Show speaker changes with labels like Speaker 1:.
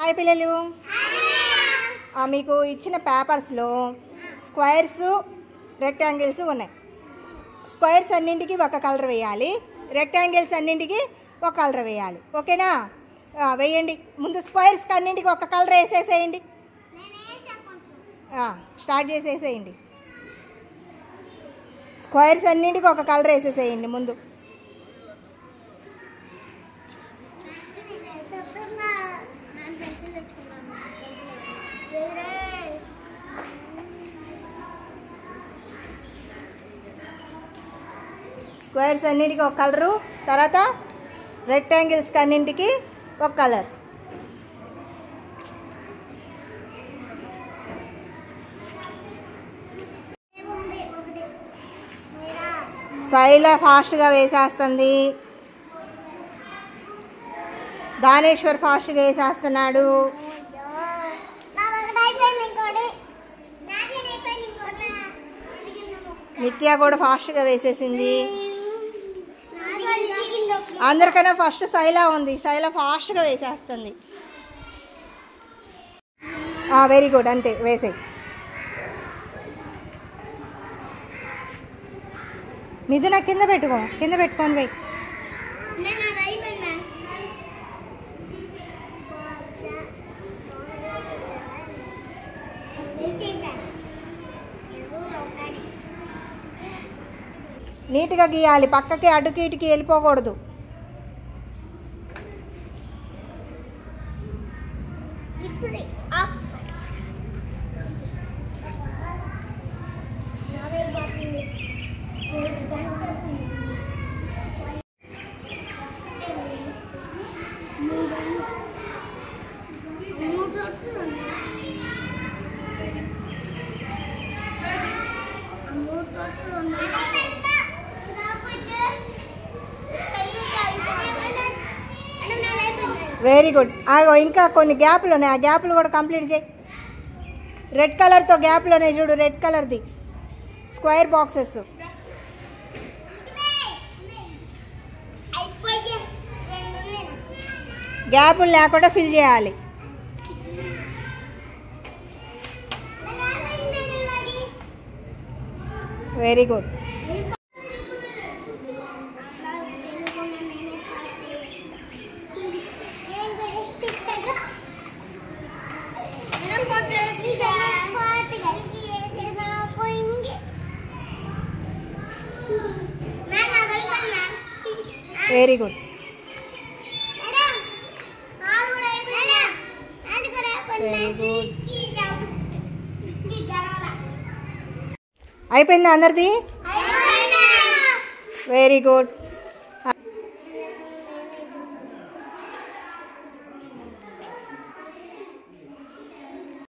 Speaker 1: Hi పిల్లలు. మీకు ఇచ్చిన పేపర్స్లో స్క్వేర్స్ రెక్టాంగిల్స్ ఉన్నాయి. స్క్వేర్స్ అన్నింటికి ఒక కలర్ వేయాలి, రెక్టాంగిల్స్ అన్నింటికి ఒక కలర్ వేయాలి. ఓకేనా? వేయండి. ముందు స్క్వేర్స్కి అన్నింటికి ఒక కలర్ వేసేసేయండి. స్టార్ట్ చేసేసేయండి. స్క్వేర్స్ అన్నింటికి ఒక కలర్ వేసేసేయండి ముందు. స్క్వేర్స్ అన్నింటికి ఒక కలరు, తర్వాత రెక్టాంగిల్స్కి అన్నింటికి ఒక కలర్. శైల ఫాస్ట్గా వేసేస్తుంది, దానేశ్వర్ ఫాస్ట్గా వేసేస్తున్నాడు, నిత్య కూడా ఫాస్ట్గా వేసేసింది. అందరికన్నా ఫస్ట్ శైల ఉంది, శైల ఫాస్ట్గా వేసేస్తుంది. వెరీ గుడ్, అంతే వేసేయి. మిథున కింద పెట్టుకో, కింద పెట్టుకొని పోయి. నీట్గా గీయాలి, పక్కకి అటుకి ఇటుకి వెళ్ళిపోకూడదు. Very good. ఇంకా కొన్ని గ్యాప్లు ఉన్నాయి, ఆ గ్యాప్లు కూడా కంప్లీట్ చేయి. రెడ్ కలర్తో గ్యాప్లు ఉన్నాయి చూడు, రెడ్ కలర్ది స్క్వేర్ బాక్సెస్. గ్యాపులు లేకుండా ఫిల్ చేయాలి. Very good. Very good. Very good. అయిపోయిందా అందరిది? Very good.